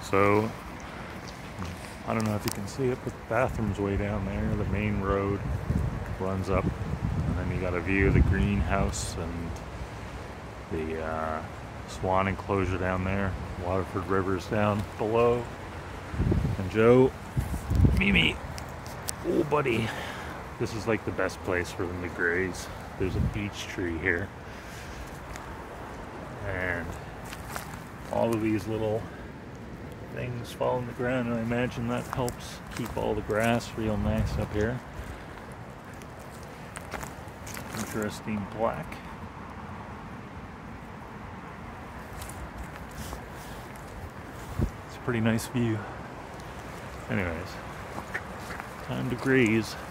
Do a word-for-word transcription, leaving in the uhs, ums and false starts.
So, I don't know if you can see it, but the bathroom's way down there. The main road runs up, and then you got a view of the greenhouse and the uh, swan enclosure down there. Waterford River's down below. And Joe, Mimi, oh buddy, this is like the best place for them to graze. There's a beech tree here, and all of these little things fall on the ground, and I imagine that helps keep all the grass real nice up here. Interesting black. It's a pretty nice view. Anyways, time to graze.